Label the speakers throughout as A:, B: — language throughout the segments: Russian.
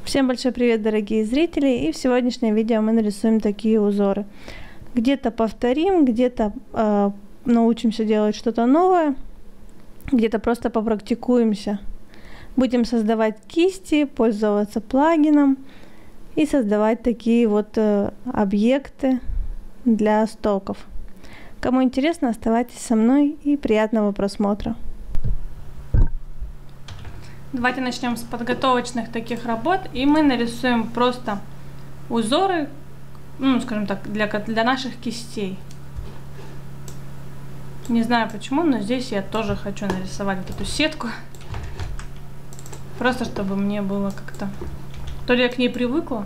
A: Всем большой привет, дорогие зрители! И в сегодняшнем видео мы нарисуем такие узоры. Где-то повторим, где-то научимся делать что-то новое, где-то просто попрактикуемся. Будем создавать кисти, пользоваться плагином и создавать такие вот объекты для стоков. Кому интересно, оставайтесь со мной и приятного просмотра. Давайте начнем с подготовочных таких работ, и мы нарисуем просто узоры, скажем так, для наших кистей. Не знаю почему, но здесь я тоже хочу нарисовать вот эту сетку. Просто чтобы мне было как-то... То ли я к ней привыкла.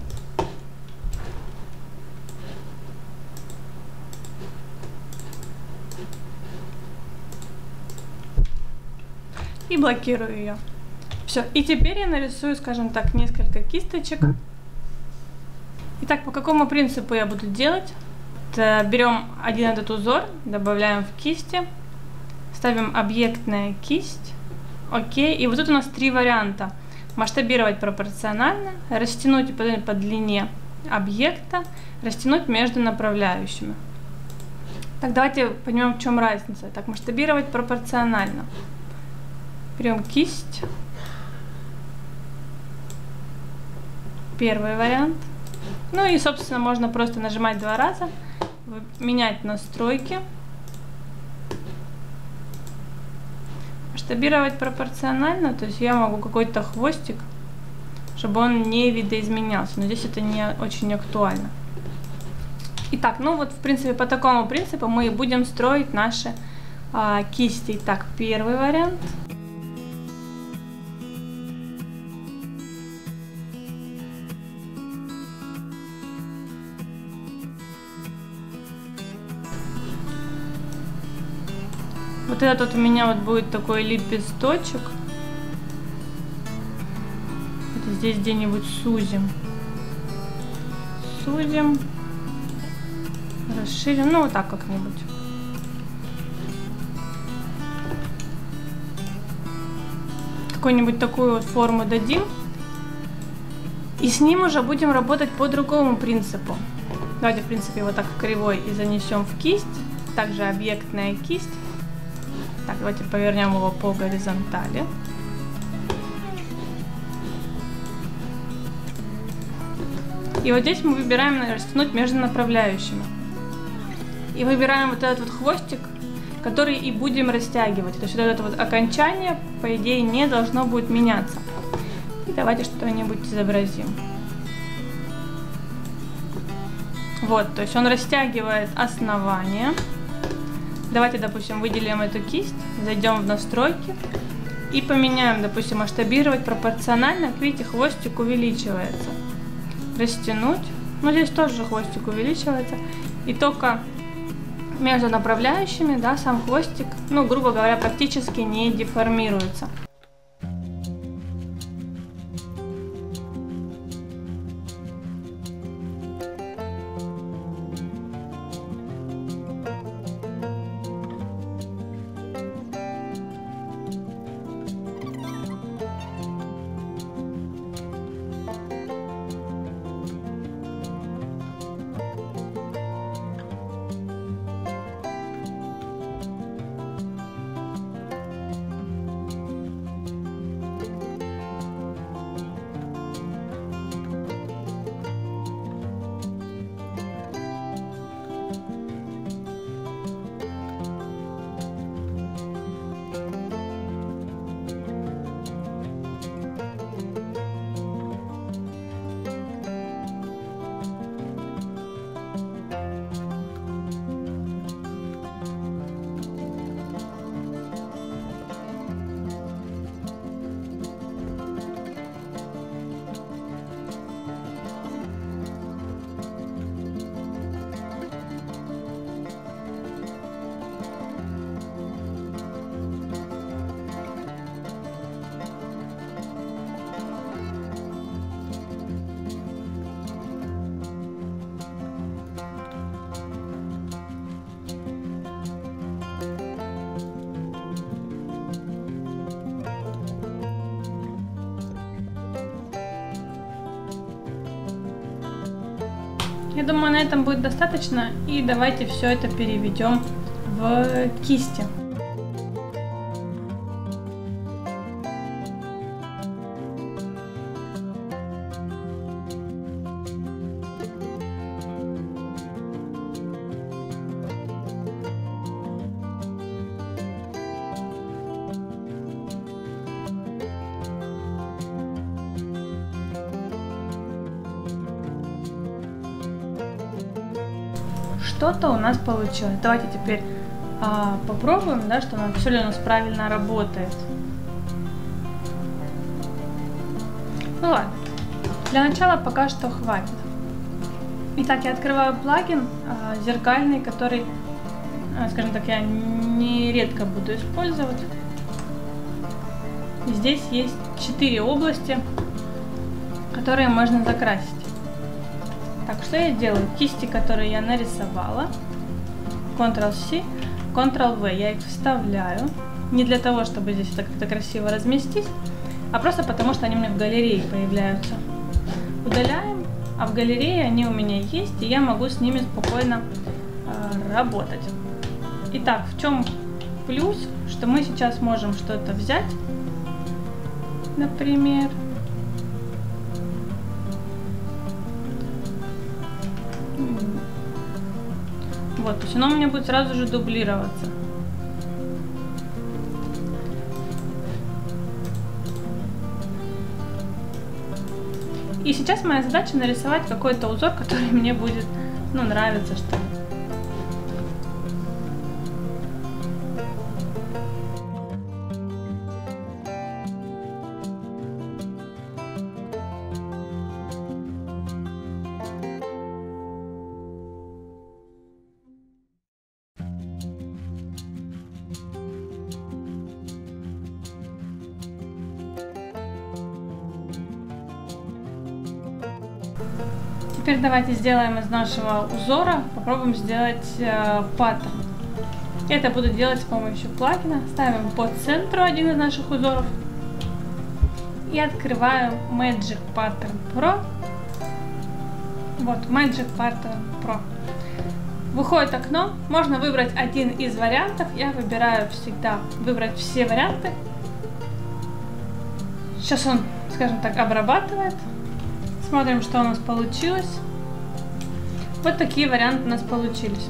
A: И блокирую ее. Все, и теперь я нарисую, скажем так, несколько кисточек. Итак, по какому принципу я буду делать? Берем один этот узор, добавляем в кисти, ставим объектная кисть, окей, и вот тут у нас три варианта. Масштабировать пропорционально, растянуть по длине объекта, растянуть между направляющими. Так, давайте поймем, в чем разница. Так, масштабировать пропорционально. Берем кисть. Первый вариант. Ну и, собственно, можно просто нажимать два раза, менять настройки, масштабировать пропорционально, то есть я могу какой-то хвостик, чтобы он не видоизменялся, но здесь это не очень актуально. Итак, ну вот в принципе по такому принципу мы и будем строить наши кисти. Итак, первый вариант. Вот этот вот у меня вот будет такой лепесточек. Вот здесь где-нибудь сузим. Сузим. Расширим. Ну, вот так как-нибудь. Какую-нибудь такую вот форму дадим. И с ним уже будем работать по другому принципу. Давайте, в принципе, вот так в кривой и занесем в кисть. Также объектная кисть. Так, давайте повернем его по горизонтали. И вот здесь мы выбираем растянуть между направляющими. И выбираем вот этот вот хвостик, который и будем растягивать. То есть вот это вот окончание, по идее, не должно будет меняться. И давайте что-нибудь изобразим. Вот, то есть он растягивает основание. Давайте, допустим, выделим эту кисть, зайдем в настройки и поменяем, допустим, масштабировать пропорционально. Как видите, хвостик увеличивается. Растянуть. Ну, здесь тоже хвостик увеличивается. И только между направляющими, да, сам хвостик, ну, грубо говоря, практически не деформируется. Я думаю, на этом будет достаточно. И давайте все это переведем в кисти. Что-то у нас получилось. Давайте теперь попробуем, да, что все ли у нас правильно работает. Ну ладно, для начала пока что хватит. Итак, я открываю плагин зеркальный, который, скажем так, я нередко буду использовать. И здесь есть 4 области, которые можно закрасить. Так, что я делаю? Кисти, которые я нарисовала, Ctrl-C, Ctrl-V, я их вставляю. Не для того, чтобы здесь это как-то красиво разместить, а просто потому, что они у меня в галерее появляются. Удаляем, а в галерее они у меня есть, и я могу с ними спокойно работать. Итак, в чем плюс? Что мы сейчас можем что-то взять, например, вот, то есть оно у меня будет сразу же дублироваться. И сейчас моя задача нарисовать какой-то узор, который мне будет, нравиться, что ли. Теперь давайте сделаем из нашего узора, попробуем сделать паттерн. Это буду делать с помощью плагина. Ставим по центру один из наших узоров и открываем Magic Pattern Pro. Вот, Magic Pattern Pro. Выходит окно, можно выбрать один из вариантов. Я выбираю всегда выбрать все варианты. Сейчас он, скажем так, обрабатывает. Смотрим, что у нас получилось. Вот такие варианты у нас получились.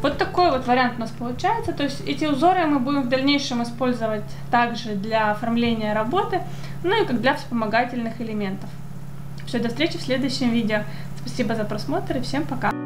A: Вот такой вот вариант у нас получается. То есть эти узоры мы будем в дальнейшем использовать также для оформления работы, ну и как для вспомогательных элементов. Все, до встречи в следующем видео. Спасибо за просмотр и всем пока!